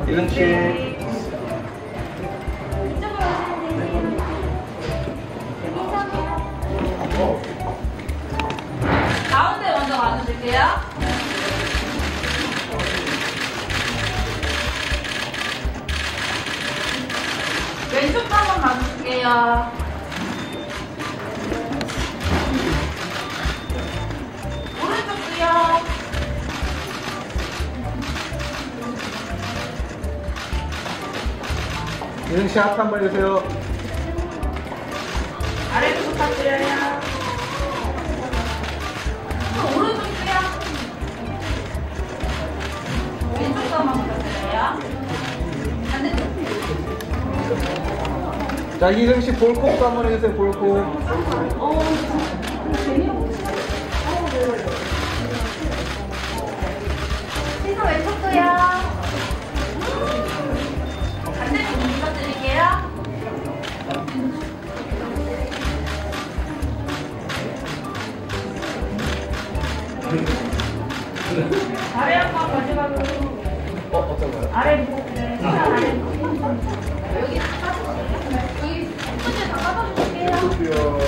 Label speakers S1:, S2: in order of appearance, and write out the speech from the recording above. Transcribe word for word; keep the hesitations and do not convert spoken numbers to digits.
S1: 이등씩.
S2: 가운데 먼저 와주실게요. 왼쪽도 한번 봐주실게요. 오른쪽도요.
S1: 이등씩 하트 한번 해주세요.
S2: 아래로 부탁드려요. 오른쪽도요. 왼쪽도 한번 부탁드려요. 반대쪽.
S1: 자, 이등씩 볼콕도 한번 해주세요. 볼콕.
S2: 어, 시선 왼쪽도요. 반대쪽 부탁드릴게요. 아래 한번 마지막으로.
S1: 어, 어떤 거요?
S2: 아래 부분에 시선 아래 부분. 여기 다 까주세요. 여기 손질 다 까주실게요.
S1: 볼게요.